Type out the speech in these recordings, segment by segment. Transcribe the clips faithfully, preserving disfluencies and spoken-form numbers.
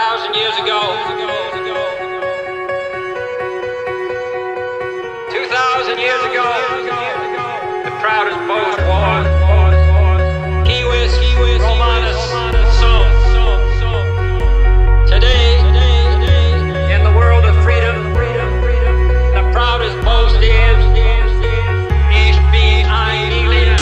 thousand years ago, two thousand years ago, the proudest boast was Civis Romanus Sum. Today, in the world of freedom, the proudest boast is Ich bin ein Engländer.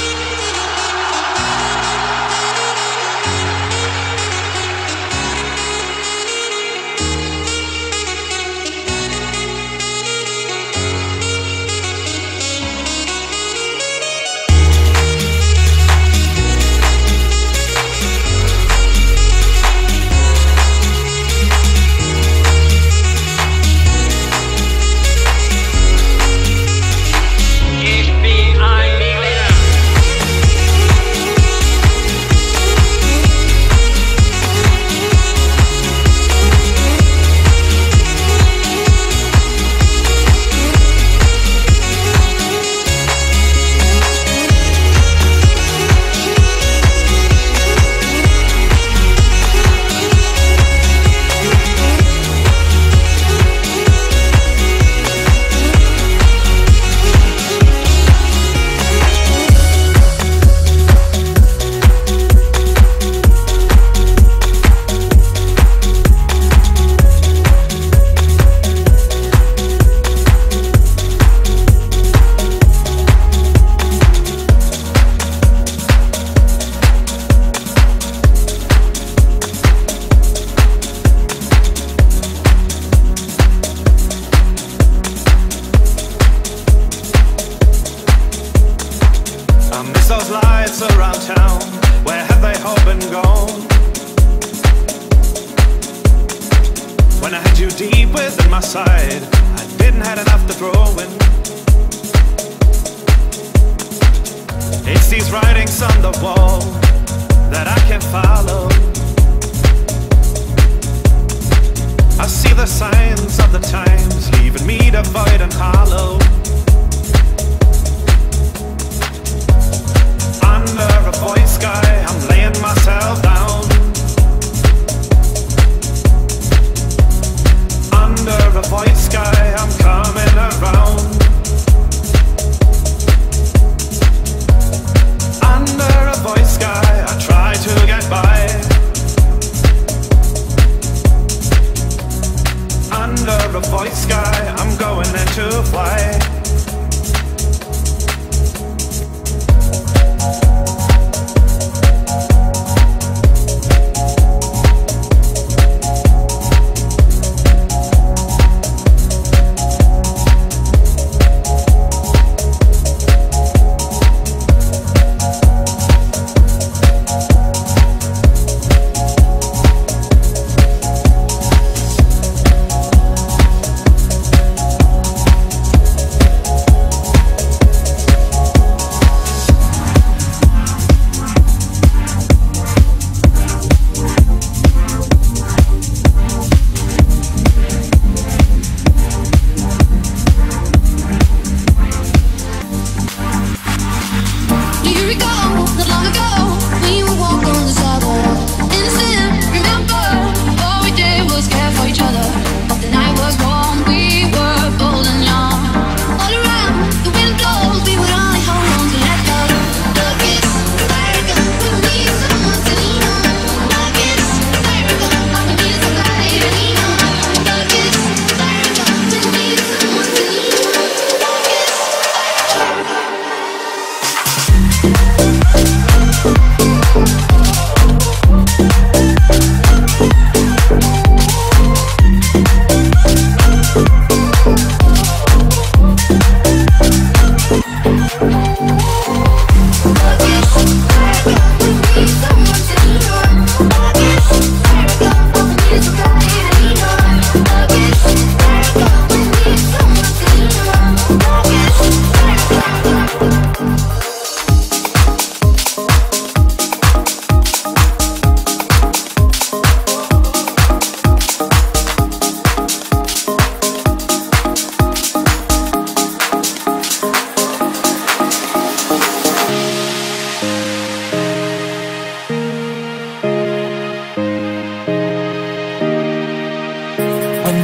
Those lights around town, where have they all been gone? When I had you deep within my side, I didn't have enough to throw in. It's these writings on the wall that I can't follow. I see the signs of the times, leaving me devoid and hollow. Under a void sky, I'm laying myself down. Under a void sky, I'm coming around. Under a void sky, I try to get by.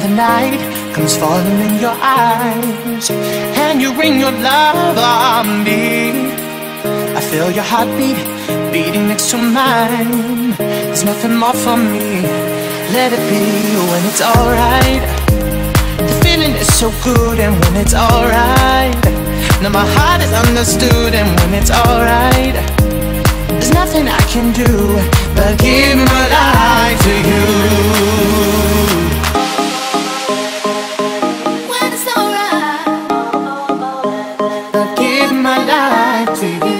the night comes falling in your eyes, and you ring your love on me. I feel your heartbeat beating next to mine. There's nothing more for me. Let it be when it's alright. The feeling is so good, and when it's alright. Now my heart is understood, and when it's alright, there's nothing I can do but give my life to you. When it's alright, but give my life to you.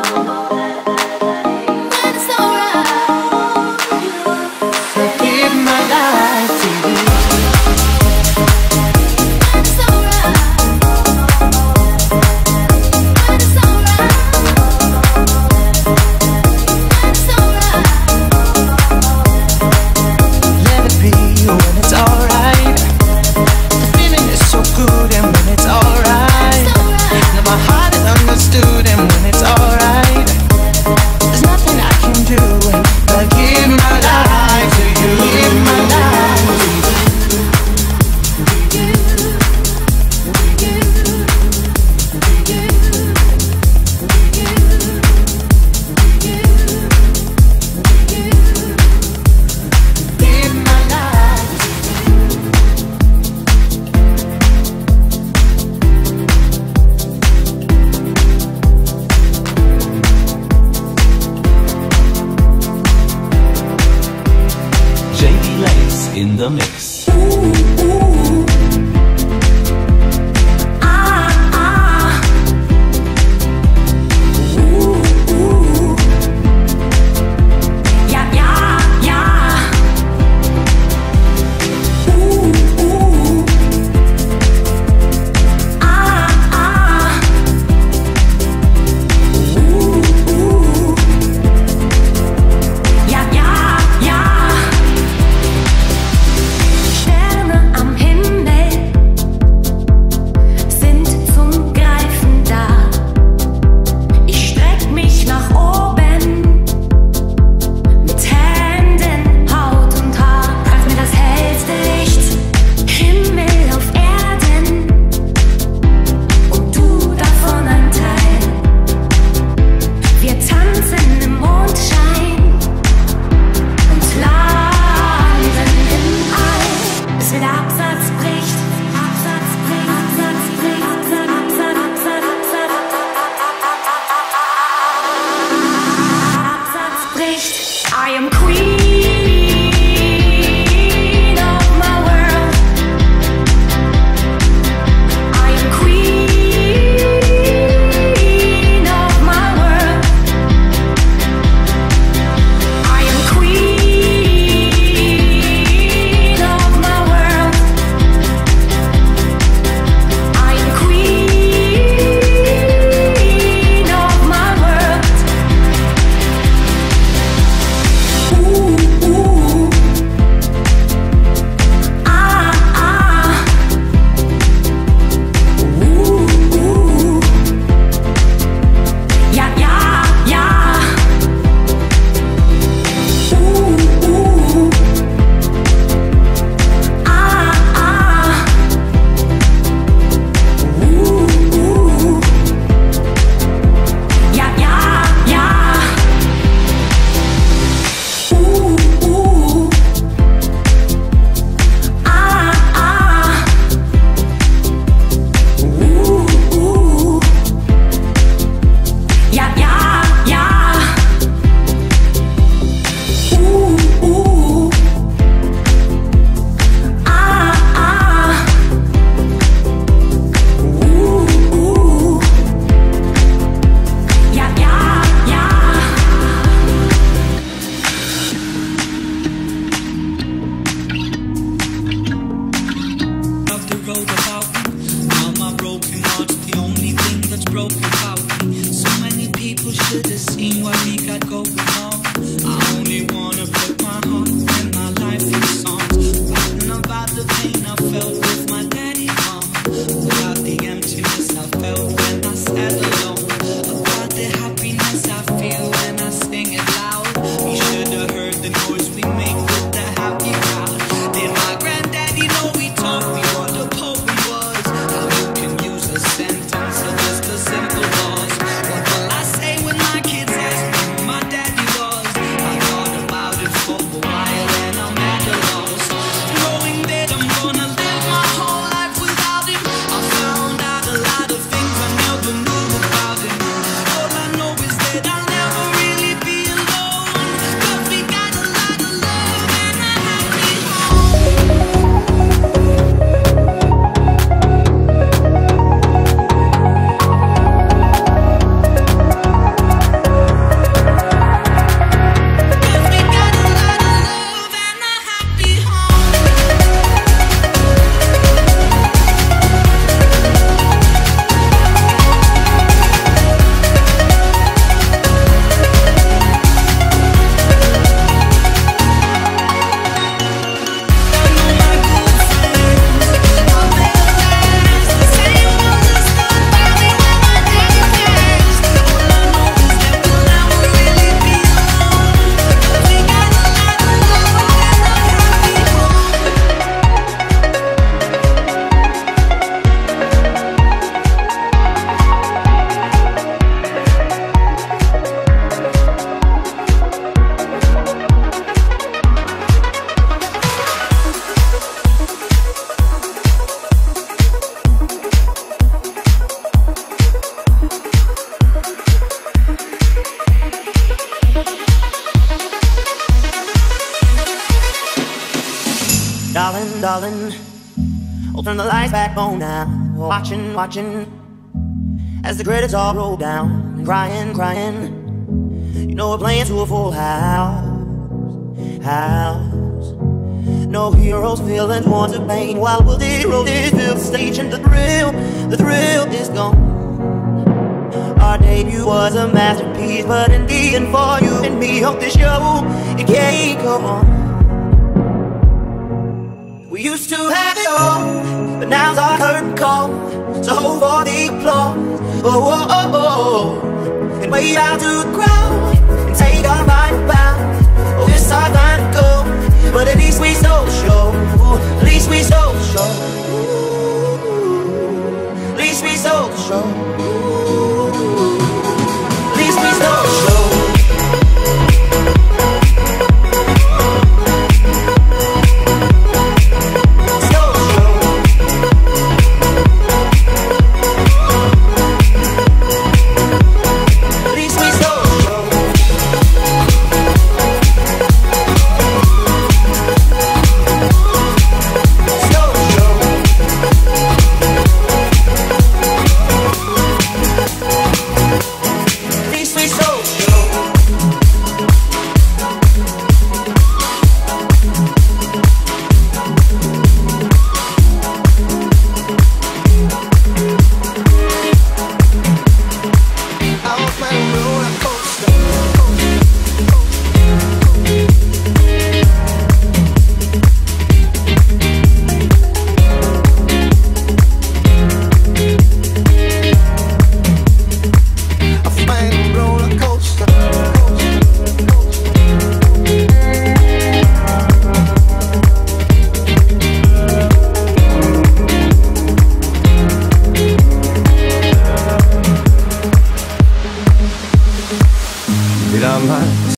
When it's alright, but give my life to you. When it's alright, when it's alright. When it's alright, the feeling is so good, and when it's alright, now my heart is understood, and when it's alright, there's nothing I can do but give my life to you. Give my life to you. In the mix. Ooh. Darling, darling, I'll turn the lights back on now. Watching, watching, as the credits all roll down. Crying, crying, you know we're playing to a full house. House. No heroes, villains, want to pain. While we'll zero this fill the stage and the thrill, the thrill is gone. Our debut was a masterpiece, but in the end for you and me, hope this show, it can't go on. We used to have it all, but now's our curtain call. So hold for the applause, oh, oh, oh, oh, and wave out to the crowd, and take our final bow. Oh, this our time to go, but at least we so sure, at least we so sure, at least we so sure, at least we so sure. Did I mind?